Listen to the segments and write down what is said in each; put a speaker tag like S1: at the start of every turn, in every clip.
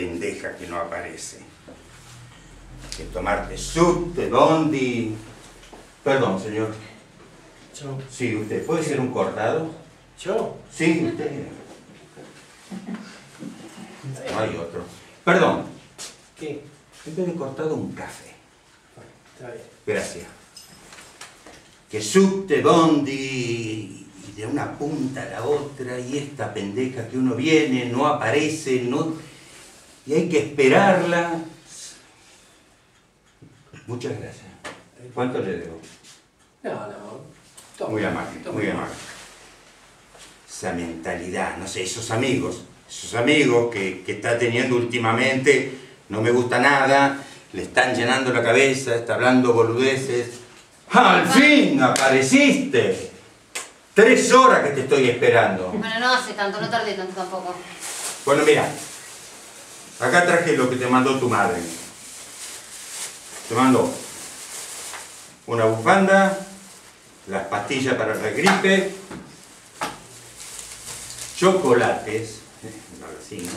S1: pendeja que no aparece. Que tomarte subte, bondi... Perdón, señor.
S2: Yo.
S1: Sí, usted. ¿Puede ser un cortado?
S2: ¿Yo?
S1: Sí, usted. No hay otro. Perdón.
S2: ¿Qué?
S1: En vez de cortado, un café.
S2: Está bien.
S1: Gracias. Que subte, bondi, y de una punta a la otra, y esta pendeja que uno viene, no aparece, no... Y hay que esperarla. Muchas gracias. ¿Cuánto le debo?
S2: No. Toma,
S1: Muy amable,
S2: toma.
S1: muy amable. Esa mentalidad, no sé, esos amigos que está teniendo últimamente, no me gusta nada, le están llenando la cabeza, está hablando boludeces. ¡Al fin apareciste! 3 horas que te estoy esperando.
S3: Bueno, no hace tanto, no tardé tanto tampoco.
S1: Bueno, mira, acá traje lo que te mandó tu madre. Te mandó una bufanda, las pastillas para la gripe, chocolates, la vecina,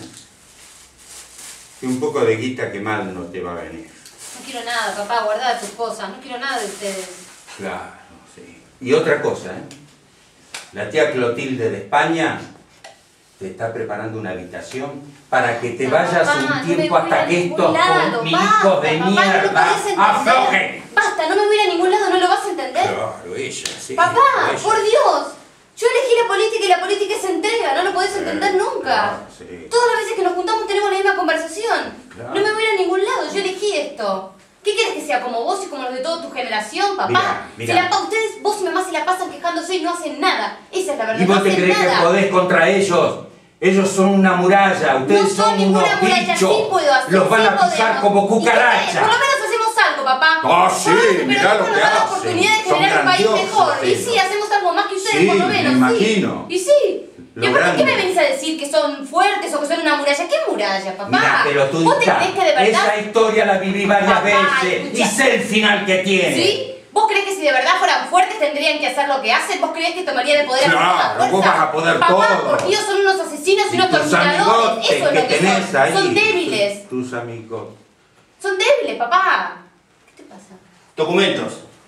S1: y un poco de guita que mal no te va a venir.
S3: No quiero nada, papá, guardá tus cosas. No quiero nada de ustedes.
S1: Claro, sí. Y otra cosa, la tía Clotilde de España te está preparando una habitación para que te vayas un tiempo hasta que estos milicos de mierda aflojen.
S3: Basta, no me voy a ir a ningún lado, ¿no lo vas a entender?
S1: Claro, ella, sí.
S3: Papá,
S1: ella.
S3: por Dios. Yo elegí la política y la política es entrega, no lo podés entender nunca.
S1: Claro, sí.
S3: Todas las veces que nos juntamos tenemos la misma conversación.
S1: Claro.
S3: No me voy a ir a ningún lado, yo elegí esto. ¿Qué quieres que sea como vos y como los de toda tu generación, papá?
S1: Mira.
S3: Ustedes, vos y mamá se la pasan quejándose y no hacen nada. Esa es la verdad.
S1: ¿Y vos
S3: no
S1: te
S3: hacen
S1: crees
S3: nada.
S1: que podés contra ellos? Ellos son una muralla, ustedes
S3: No
S1: son
S3: son ninguna
S1: unos
S3: muralla,
S1: bichos.
S3: sí puedo hacer,
S1: Los van
S3: sí
S1: a pisar
S3: podemos.
S1: como
S3: ¿Y qué
S1: cucarachas.
S3: querés? Por lo menos hacemos algo, papá.
S1: Ah, sí,
S3: Pero
S1: mirá lo
S3: tenemos
S1: que
S3: la
S1: hacen.
S3: oportunidad de
S1: Son
S3: generar un país
S1: grandiosos
S3: mejor. Y
S1: ellos.
S3: sí, hacemos algo más que ustedes,
S1: Sí,
S3: por lo menos.
S1: me imagino.
S3: Sí. Y sí. ¿Y aparte
S1: Logrando.
S3: qué me venís a decir? ¿Que son fuertes o que son una muralla? ¿Qué muralla, papá?
S1: Mira, pero tú
S3: ¿Vos te crees que de verdad?
S1: esa historia la viví varias
S3: Papá,
S1: veces y
S3: escucha.
S1: sé el final que tiene.
S3: ¿Sí? ¿Vos creés que si de verdad fueran fuertes tendrían que hacer lo que hacen? ¿Vos creés que tomarían el poder
S1: Claro,
S3: a fuerza?
S1: vos vas a poder
S3: Papá,
S1: todo.
S3: por Dios, son unos asesinos y unos
S1: tus
S3: torturadores.
S1: amigotes
S3: Eso es
S1: que
S3: lo que
S1: tenés
S3: son.
S1: ahí.
S3: Son débiles.
S1: Tus amigos.
S3: Son débiles, papá. ¿Qué te pasa?
S1: Documentos.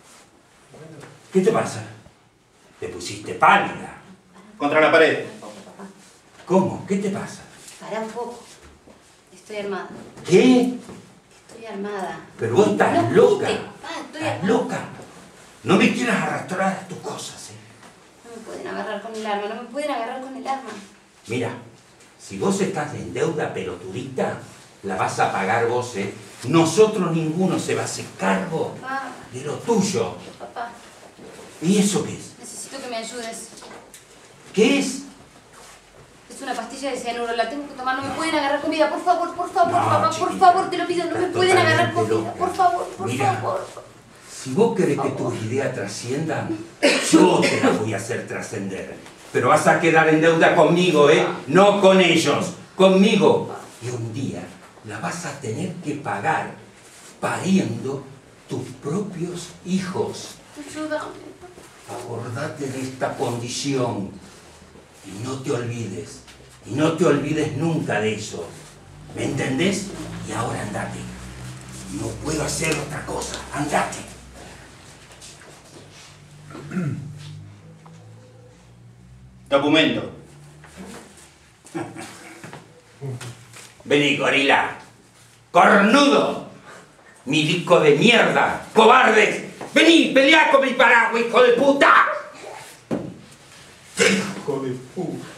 S1: ¿Qué te pasa? Te pusiste pálida. Contra la pared.
S3: Un poco, papá.
S1: ¿Cómo? ¿Qué te pasa?
S3: Pará un poco. Estoy armada.
S1: ¿Qué?
S3: Estoy armada.
S1: Pero vos estás
S3: No
S1: loca.
S3: grite, papá, estoy
S1: Estás
S3: armada.
S1: loca. No me quieras arrastrar a tus cosas,
S3: No me pueden agarrar con el arma, no me pueden agarrar con el arma.
S1: Mira, si vos estás en deuda pelotudita, la vas a pagar vos, Nosotros ninguno se va a hacer cargo
S3: Papá,
S1: de lo tuyo.
S3: papá,
S1: ¿Y eso qué es?
S3: necesito que me ayudes.
S1: ¿Qué es?
S3: Es una pastilla de cianuro, la tengo que tomar, no me pueden agarrar con vida, por favor,
S1: No,
S3: papá,
S1: chiquita,
S3: por favor, te lo pido, no me
S1: estás
S3: pueden agarrar con
S1: totalmente
S3: vida,
S1: loca.
S3: por favor, por
S1: Mira.
S3: favor.
S1: Si vos querés que tus ideas trasciendan, yo te las voy a hacer trascender. Pero vas a quedar en deuda conmigo, No con ellos, conmigo. Y un día la vas a tener que pagar pariendo tus propios hijos.
S3: Ayúdame.
S1: Acordate de esta condición y no te olvides. Y no te olvides nunca de eso. ¿Me entendés? Y ahora andate. No puedo hacer otra cosa. Andate. Documento. Vení, gorila. Cornudo. Milico de mierda. Cobardes. Vení, peleá con mi paraguas, hijo de puta. Hijo de puta.